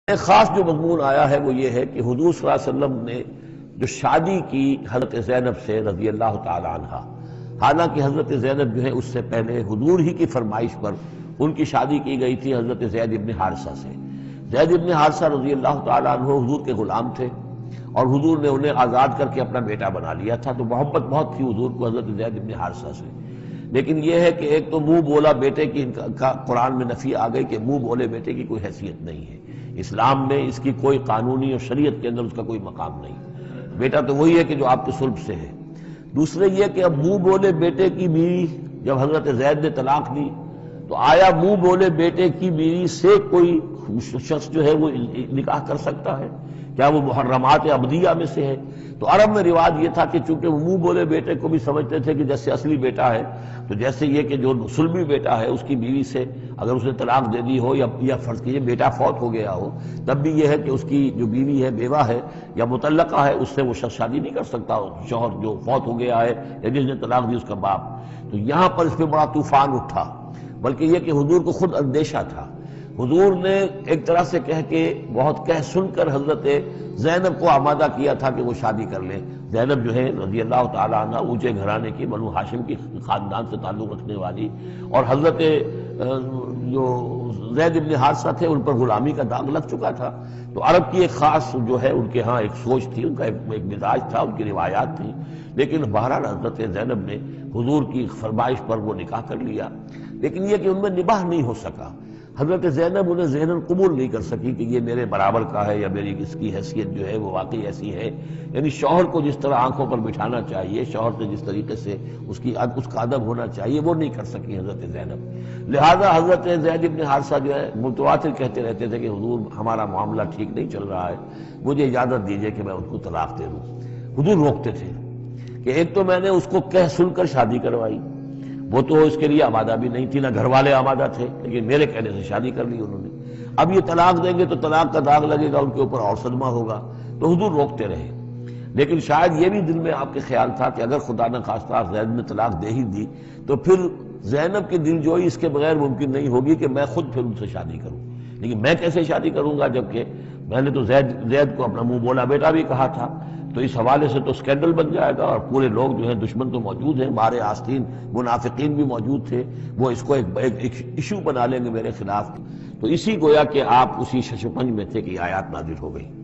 ایک خاص جو مضمون آیا ہے وہ یہ ہے کہ حضور صلی اللہ علیہ وسلم نے جو شادی کی حضرت زینب سے رضی اللہ تعالی عنہ، حالانکہ حضرت زینب جو ہے اس سے پہلے حضور ہی کی فرمائش پر ان کی شادی کی گئی تھی حضرت زید ابن حارثہ سے۔ زید ابن حارثہ رضی اللہ تعالی عنہ حضور کے غلام تھے اور حضور نے انہیں آزاد کر کے اپنا بیٹا بنا لیا تھا، تو محبت بہت تھی حضور کو حضرت زید ابن حارثہ سے۔ لیکن یہ ہے کہ ایک تو منہ بولا بیٹے کی کا قرآن میں نفی آ گئی کہ منہ بولے بیٹے کی کوئی حیثیت نہیں ہے، اسلام میں اس کی کوئی قانونی اور شریعت کے اندر اس کا کوئی مقام نہیں۔ بیٹا تو وہی ہے کہ جو آپ کے صلب سے ہے۔ دوسرے یہ کہ اب منہ بولے بیٹے کی بیوی جب حضرت زید نے طلاق دی تو آیا منہ بولے بیٹے کی بیوی سے کوئی شخص جو ہے وہ نکاح کر سکتا ہے؟ کیا وہ محرمات عبدیہ میں سے ہے؟ تو عرب میں رواج یہ تھا کہ چونکہ وہ منہ بولے بیٹے کو بھی سمجھتے تھے کہ جیسے اصلی بیٹا ہے، تو جیسے یہ کہ جو صلبی بیٹا ہے اس کی بیوی سے اگر اس نے طلاق دے دی ہو یا فرض کیجیے بیٹا فوت ہو گیا ہو، تب بھی یہ ہے کہ اس کی جو بیوی ہے بیوہ ہے یا مطلقہ ہے اس سے وہ شخص شادی نہیں کر سکتا، شوہر جو فوت ہو گیا ہے یا جس نے طلاق دی اس کا باپ۔ تو یہاں پر اس پہ بڑا طوفان اٹھا، بلکہ یہ کہ حضور کو خود اندیشہ تھا۔ حضور نے ایک طرح سے کہہ کے بہت کہہ سن کر حضرت زینب کو آمادہ کیا تھا کہ وہ شادی کر لے۔ زینب جو ہے رضی اللہ تعالی عنہ اونچے گھرانے کی بنو ہاشم کی خاندان سے تعلق رکھنے والی، اور حضرت جو زید ابن حارثہ تھے ان پر غلامی کا داغ لگ چکا تھا۔ تو عرب کی ایک خاص جو ہے ان کے ہاں ایک سوچ تھی، ان کا ایک مزاج تھا، ان کی روایات تھی۔ لیکن بہرحال حضرت زینب نے حضور کی فرمائش پر وہ نکاح کر لیا، لیکن یہ کہ ان میں نباہ نہیں ہو سکا۔ حضرت زینب انہیں ذہناً قبول نہیں کر سکی کہ یہ میرے برابر کا ہے یا میری اس کی حیثیت جو ہے وہ واقعی ایسی ہے، یعنی شوہر کو جس طرح آنکھوں پر بٹھانا چاہیے، شوہر سے جس طریقے سے اس کا ادب ہونا چاہیے وہ نہیں کر سکی حضرت زینب۔ لہذا حضرت زید بن حارثہ جو ہے متواتر کہتے رہتے تھے کہ حضور ہمارا معاملہ ٹھیک نہیں چل رہا ہے، مجھے اجازت دیجیے کہ میں ان کو طلاق دے دوں۔ حضور روکتے تھے کہ ایک تو میں نے اس کو کہہ سن کر شادی کروائی، وہ تو اس کے لیے آمادہ بھی نہیں تھی، نہ گھر والے آمادہ تھے، لیکن میرے کہنے سے شادی کر لی انہوں نے۔ اب یہ طلاق دیں گے تو طلاق کا داغ لگے گا ان کے اوپر اور صدمہ ہوگا، تو حضور روکتے رہے۔ لیکن شاید یہ بھی دل میں آپ کے خیال تھا کہ اگر خدا نہ خواستہ زید نے طلاق دے ہی دی تو پھر زینب کی دل جوئی اس کے بغیر ممکن نہیں ہوگی کہ میں خود پھر ان سے شادی کروں، لیکن میں کیسے شادی کروں گا جبکہ میں نے تو زید کو اپنا منہ بولا بیٹا بھی کہا تھا۔ تو اس حوالے سے تو سکینڈل بن جائے گا، اور پورے لوگ جو ہیں دشمن تو موجود ہیں، مارے آستین منافقین بھی موجود تھے، وہ اس کو ایک ایشو بنا لیں گے میرے خلاف۔ تو اسی گویا کہ آپ اسی ششپنج میں تھے کہ آیات نازل ہو گئی۔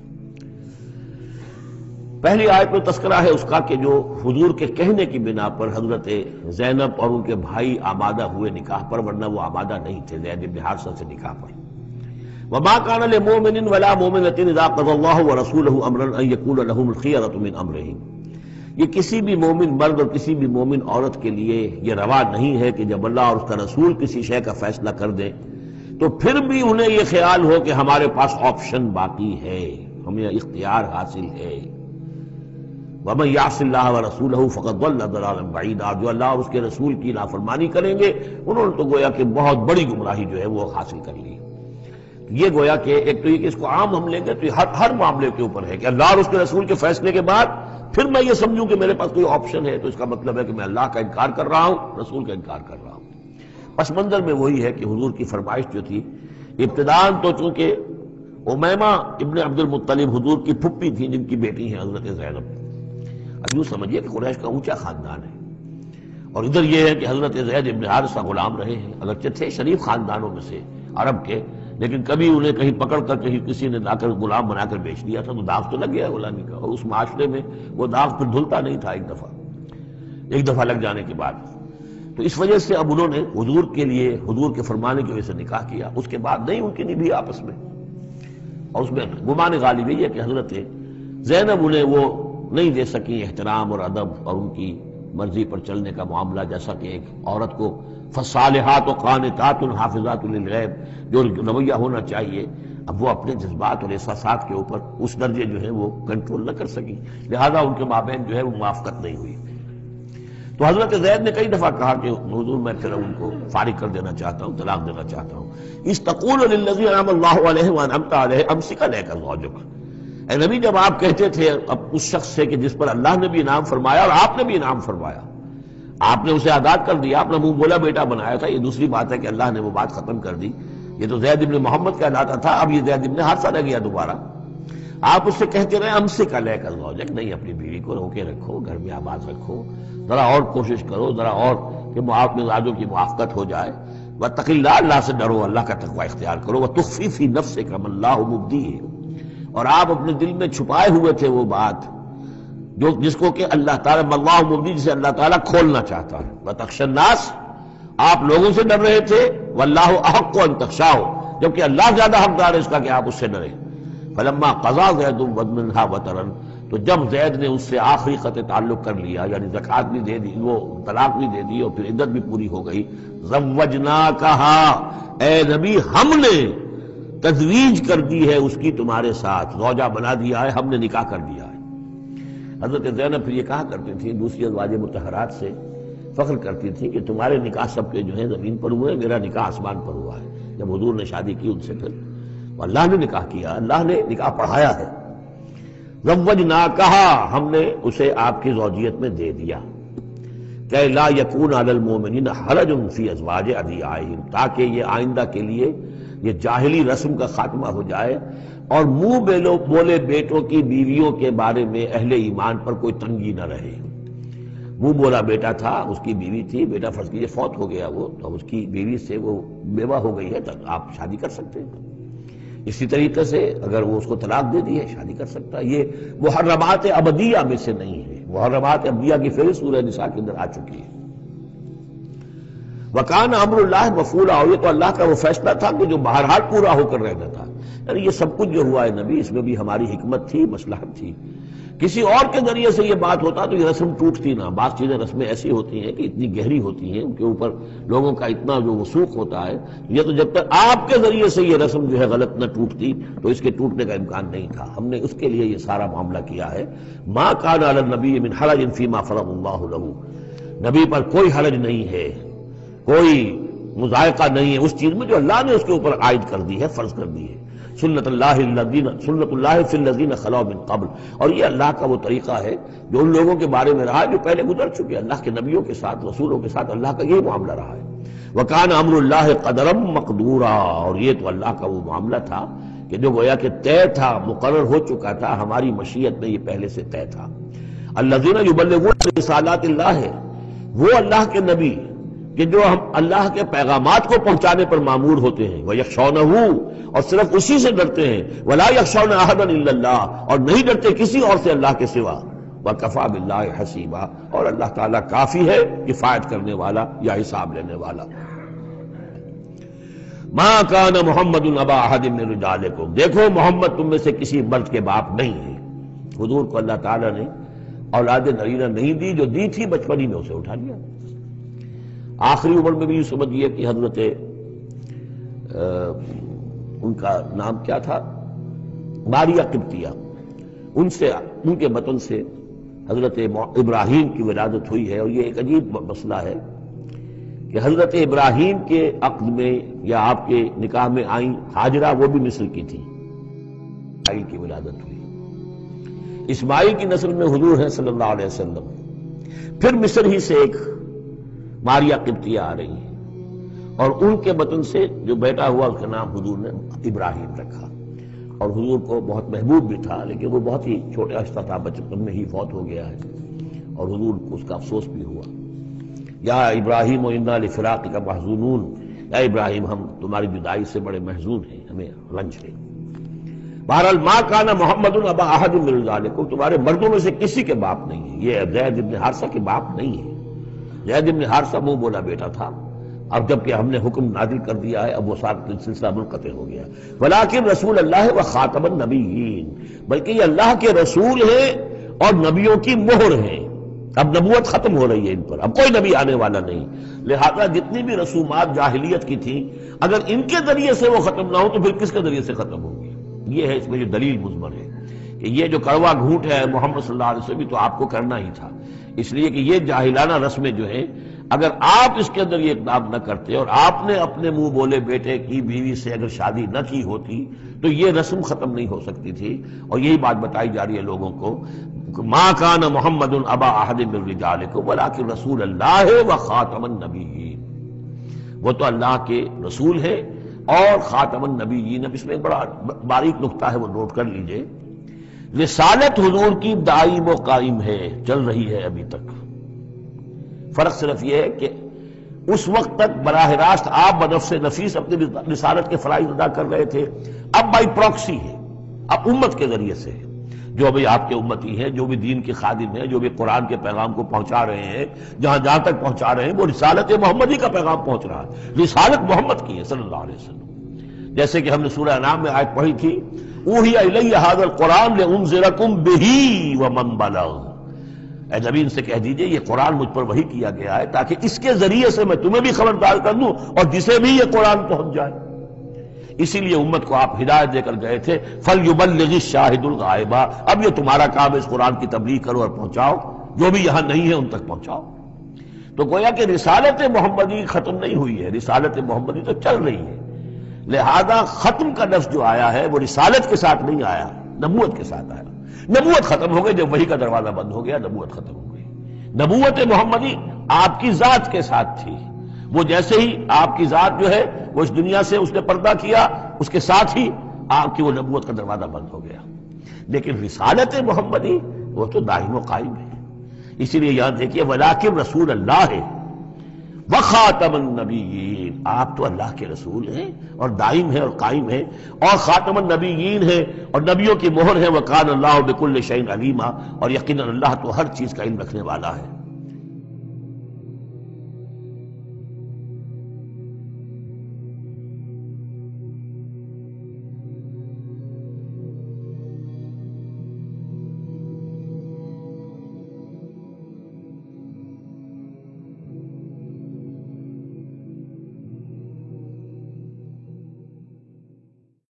پہلی آیت میں تذکرہ ہے اس کا کہ جو حضور کے کہنے کی بنا پر حضرت زینب اور ان کے بھائی آمادہ ہوئے نکاح پر، ورنہ وہ آمادہ نہیں تھے زید بن حارثہ سے نکاح پر۔ وما كان لمؤمن ولا مؤمنة اذا قضى الله ورسوله امرا ان يكون لهم الخيرة من امرهم۔ یہ کسی بھی مومن مرد اور کسی بھی مومن عورت کے لیے یہ روا نہیں ہے کہ جب اللہ اور اس کا رسول کسی شے کا فیصلہ کر دیں تو پھر بھی انہیں یہ خیال ہو کہ ہمارے پاس آپشن باقی ہے، ہمیں اختیار حاصل ہے۔ ومن يعص الله ورسوله فقد ضل ضلالا بعيدا، جو اللہ اور اس کے رسول کی نافرمانی کریں گے انہوں نے تو گویا کہ بہت بڑی گمراہی جو ہے وہ حاصل کر لی۔ یہ گویا کہ ایک تو یہ کہ اس کو عام ہم لیں گے تو یہ ہر معاملے کے اوپر ہے کہ اللہ اور اس کے رسول کے فیصلے کے بعد پھر میں یہ سمجھوں کہ میرے پاس کوئی آپشن ہے، تو اس کا مطلب ہے کہ میں اللہ کا انکار کر رہا ہوں، رسول کا انکار کر رہا ہوں۔ پس منظر میں وہی ہے کہ حضور کی فرمائش جو تھی ابتداءً تو چونکہ امیمہ ابن عبد المطلب حضور کی پھپھی تھی جن کی بیٹی ہیں حضرت زینب، اب یوں سمجھیے کہ قریش کا اونچا خاندان ہے، اور ادھر یہ ہے کہ حضرت زید ابن حارثہ غلام رہے ہیں، اگرچہ تھے شریف خاندانوں میں سے عرب کے، لیکن کبھی انہیں کہیں پکڑ کر کہیں کسی نے لا کر غلام بنا کر بیچ دیا تھا تو داغ تو لگ گیا غلامی کا، اور اس معاشرے میں وہ داغ پھر دھلتا نہیں تھا ایک دفعہ لگ جانے کے بعد۔ تو اس وجہ سے اب انہوں نے حضور کے لیے حضور کے فرمانے کی وجہ سے نکاح کیا، اس کے بعد نہیں ان کی نبھی آپس میں، اور اس میں گمان غالب یہ ہے کہ حضرت زینب انہیں وہ نہیں دے سکی احترام اور ادب اور ان کی مرضی پر چلنے کا معاملہ، جیسا کہ ایک عورت کو فصالحات و قانتات حافظات للغیب جو رویہ ہونا چاہیے، اب وہ اپنے جذبات اور احساسات کے اوپر اس درجے جو ہے وہ کنٹرول نہ کر سکی، لہذا ان کے مابین جو ہے وہ موافقت نہیں ہوئی۔ تو حضرت زید نے کئی دفعہ کہا کہ حضور میں پھر ان کو فارغ کر دینا چاہتا ہوں، طلاق دینا چاہتا ہوں۔ استقول للذی انعم اللہ علیہ وانعمت علیہ امسک علیک زوجک، اے نبی جب آپ کہتے تھے اب اس شخص سے کہ جس پر اللہ نے بھی انعام فرمایا اور آپ نے بھی انعام فرمایا، آپ نے اسے آزاد کر دیا، اپنا منہ بولا بیٹا بنایا تھا، یہ دوسری بات ہے کہ اللہ نے وہ بات ختم کر دی، یہ تو زید ابن محمد کہلاتا تھا، اب یہ زید ابن حارثہ رہ گیا دوبارہ۔ آپ اس سے کہتے رہے امسک علیک زوجک، نہیں اپنی بیوی کو روکے رکھو، گھر میں آباد رکھو، ذرا اور کوشش کرو، ذرا اور کہ مزاجوں کی موافقت ہو جائے۔ واتق اللہ، اللہ سے ڈرو، اللہ کا تقوی اختیار کرو۔ وتخفی فی نفسک ما اللہ مبدیہ، اور آپ اپنے دل میں چھپائے ہوئے تھے وہ بات جس کو کہ اللہ تعالیٰ اللہ مبدی، جسے اللہ تعالیٰ کھولنا چاہتا ہے۔ وتخشى الناس، آپ لوگوں سے ڈر رہے تھے، واللہ احق ان تخشاہ، جبکہ اللہ زیادہ حقدار ہے اس کا کہ آپ اس سے ڈریں۔ فلما قضا زید منہا وطرا، تو جب زید نے اس سے آخری قطع تعلق کر لیا، یعنی زکوٰۃ بھی دے دی، وہ طلاق بھی دے دی اور پھر عدت بھی پوری ہو گئی، زوجناکہا، اے نبی ہم نے تزویج کر دی ہے اس کی تمہارے ساتھ، زوجہ بنا دیا ہے، ہم نے نکاح کر دیا ہے۔ حضرت زینب پھر یہ کہا کرتی تھی دوسری ازواج مطہرات سے، فخر کرتی تھی کہ تمہارے نکاح سب کے جو ہیں زمین پر ہوئے، میرا نکاح آسمان پر ہوا ہے۔ جب حضور نے شادی کی ان سے، پھر اللہ نے نکاح کیا، اللہ نے نکاح پڑھایا ہے۔ زوجناکہا، ہم نے اسے آپ کی زوجیت میں دے دیا، کہ لا یکون علی المؤمنین حرج فی ازواج ادعیائہم، تاکہ یہ آئندہ کے لیے یہ جاہلی رسم کا خاتمہ ہو جائے اور منہ بولے بیٹوں کی بیویوں کے بارے میں اہل ایمان پر کوئی تنگی نہ رہے۔ منہ بولا بیٹا تھا، اس کی بیوی تھی، بیٹا فرض کیجیے فوت ہو گیا وہ، تو اس کی بیوی سے وہ بیوہ ہو گئی ہے تو آپ شادی کر سکتے ہیں۔ اسی طریقے سے اگر وہ اس کو طلاق دے دی ہے، شادی کر سکتا ہے۔ یہ محرمات ابدیہ میں سے نہیں ہے، محرمات ابدیہ کی فہرست سورہ نساء کے اندر آ چکی ہے۔ وکان امر اللہ مفعولا، اور یہ تو اللہ کا وہ فیصلہ تھا کہ جو بہرحال پورا ہو کر رہنا تھا۔ یعنی یہ سب کچھ جو ہوا ہے نبی، اس میں بھی ہماری حکمت تھی، مصلحت تھی۔ کسی اور کے ذریعے سے یہ بات ہوتا تو یہ رسم ٹوٹتی نہ۔ بعض چیزیں رسمیں ایسی ہوتی ہیں کہ اتنی گہری ہوتی ہیں، ان کے اوپر لوگوں کا اتنا جو وثوق ہوتا ہے، یہ تو جب تک آپ کے ذریعے سے یہ رسم جو ہے غلط نہ ٹوٹتی تو اس کے ٹوٹنے کا امکان نہیں تھا۔ ہم نے اس کے لیے یہ سارا معاملہ کیا ہے۔ ما کان علی النبی من حرج فیما فرض اللہ لہ، نبی پر کوئی حرج نہیں ہے، کوئی مضائقہ نہیں ہے اس چیز میں جو اللہ نے اس کے اوپر عائد کر دی ہے، فرض کر دی ہے۔ سنت اللہ فی الذین خلوا من قبل، اور یہ اللہ کا وہ طریقہ ہے جو ان لوگوں کے بارے میں رہا جو پہلے گزر چکے۔ اللہ کے نبیوں کے ساتھ، رسولوں کے ساتھ اللہ کا یہی معاملہ رہا ہے۔ وکان امر اللہ قدرا مقدورا، اور یہ تو اللہ کا وہ معاملہ تھا کہ جو گویا کہ طے تھا، مقرر ہو چکا تھا، ہماری مشیت میں یہ پہلے سے طے تھا۔ الذین یبلغون رسالات اللہ، وہ اللہ کے نبی کہ جو ہم اللہ کے پیغامات کو پہنچانے پر مامور ہوتے ہیں، وَيَخْشَوْنَهُ، اور صرف اسی سے ڈرتے ہیں، وَلَا يَخْشَوْنَ أَحَدًا إِلَّا اللَّهَ، اور نہیں ڈرتے کسی اور سے اللہ کے سوا، وَكَفَى بِاللَّهِ حَسِيبًا، اور اللہ تعالیٰ کافی ہے کفایت کرنے والا یا حساب لینے والا۔ مَا كَانَ مُحَمَّدٌ أَبَا أَحَدٍ مِّن رِجَالِكُمْ، دیکھو محمد تم میں سے کسی مرد کے باپ نہیں ہے۔ حضور کو اللہ تعالیٰ نے اولاد نرینہ نہیں دی، جو دی تھی بچپن ہی میں اسے اٹھا لیا۔ آخری عمر میں بھی یہ سمجھیے کہ حضرت ان کا نام کیا تھا، ماریہ قبطیہ، ان کے بطن سے حضرت ابراہیم کی ولادت ہوئی ہے۔ اور یہ ایک عجیب مسئلہ ہے کہ حضرت ابراہیم کے عقد میں یا آپ کے نکاح میں آئیں ہاجرہ، وہ بھی مصر کی تھی، اسماعیل کی ولادت ہوئی۔ اسماعیل کی نسل میں حضور ہیں صلی اللہ علیہ وسلم، پھر مصر ہی سے ایک ماریہ قبطیہ آ رہی ہیں، اور ان کے بطن سے جو بیٹا ہوا اس کا نام حضور نے ابراہیم رکھا۔ اور حضور کو بہت محبوب بھی تھا، لیکن وہ بہت ہی چھوٹا ہستا تھا، بچپن میں ہی فوت ہو گیا ہے، اور حضور کو اس کا افسوس بھی ہوا۔ یا ابراہیم انا لفراقک محزونون، یا ابراہیم ہم تمہاری جدائی سے بڑے محزون ہیں، ہمیں رنج ہے۔ بہرحال ما کان محمد ابا احد من رجالکم، تمہارے مردوں میں سے کسی کے باپ نہیں ہے۔ یہ زید ابن حارثہ کے باپ نہیں ہے۔ زید ابن حارثہ منہ بولا بیٹا تھا، اب جب کہ ہم نے حکم نازل کر دیا ہے اب وہ سلسلہ منقطع ہو گیا۔ ولیکن رسول اللہ و خاتم النبیین، بلکہ یہ اللہ کے رسول ہیں اور نبیوں کی مہر ہیں۔ اب نبوت ختم ہو رہی ہے ان پر، اب کوئی نبی آنے والا نہیں، لہذا جتنی بھی رسومات جاہلیت کی تھیں اگر ان کے ذریعے سے وہ ختم نہ ہو تو پھر کس کے ذریعے سے ختم ہوگی؟ یہ ہے اس میں جو دلیل مضمر ہے کہ یہ جو کڑوا گھونٹ ہے محمد صلی اللہ علیہ وسلم بھی تو آپ کو کرنا ہی تھا، اس لیے کہ یہ جاہلانہ رسمیں جو ہیں اگر آپ اس کے اندر یہ اقدام نہ کرتے اور آپ نے اپنے منہ بولے بیٹے کی بیوی سے اگر شادی نہ کی ہوتی تو یہ رسم ختم نہیں ہو سکتی تھی۔ اور یہی بات بتائی جا رہی ہے لوگوں کو، ما کان محمد ابا احد من رجالکم ولکن رسول اللہ و خاتم النبیین، وہ تو اللہ کے رسول ہے اور خاتم النبیین۔ اب اس میں ایک بڑا باریک نقطہ ہے، وہ نوٹ کر لیجئے۔ رسالت حضور کی دائم و قائم ہے، چل رہی ہے ابھی تک۔ فرق صرف یہ ہے کہ اس وقت تک براہ راست آپ بنفس نفیس اپنی رسالت کے فرائض ادا کر رہے تھے، اب بائی پروکسی ہے، اب امت کے ذریعے سے جو بھی آپ کے امتی ہیں، جو بھی دین کے خادم ہیں، جو بھی قرآن کے پیغام کو پہنچا رہے ہیں، جہاں تک پہنچا رہے ہیں وہ رسالت محمدی کا پیغام پہنچ رہا ہے، رسالت محمد کی ہے صلی اللہ علیہ وسلم۔ جیسے کہ ہم نے سورہ انعام میں آیت پڑھی تھی، اوحی الی ھذا القرآن لانذرکم بہ ومن بلغ، اے نبی ان سے کہہ دیجئے یہ قرآن مجھ پر وحی کیا گیا ہے تاکہ اس کے ذریعے سے میں تمہیں بھی خبردار کر دوں اور جسے بھی یہ قرآن پہنچ جائے۔ اسی لیے امت کو آپ ہدایت دے کر گئے تھے، فَلْيُبَلِّغِ الشَّاهِدُ الْغَائِبَ، اب یہ تمہارا کام ہے، اس قرآن کی تبلیغ کرو اور پہنچاؤ، جو بھی یہاں نہیں ہے ان تک پہنچاؤ۔ تو گویا کہ رسالت محمدی ختم نہیں ہوئی ہے، رسالت محمدی تو چل رہی ہے، لہذا ختم کا لفظ جو آیا ہے وہ رسالت کے ساتھ نہیں آیا، نبوت کے ساتھ آیا۔ نبوت ختم ہو گئی جب وحی کا دروازہ بند ہو گیا، نبوت ختم ہو گئی۔ نبوت محمدی آپ کی ذات کے ساتھ تھی، وہ جیسے ہی آپ کی ذات جو ہے وہ اس دنیا سے اس نے پردہ کیا، اس کے ساتھ ہی آپ کی وہ نبوت کا دروازہ بند ہو گیا۔ لیکن رسالت محمدی وہ تو دائم و قائم ہے۔ اسی لیے یہاں دیکھیے وَلَٰكِن رسول اللہ ہے وَخَاتَمَ النَّبِيِّينَ، آپ تو اللہ کے رسول ہیں اور دائم ہیں اور قائم ہیں، اور خاتم النبیین ہیں اور نبیوں کی مہر ہے، وَكَانَ اللَّهُ بِكُلِّ شَيْءٍ عَلِيمًا، اور یقیناً اللہ تو ہر چیز کا علم رکھنے والا ہے۔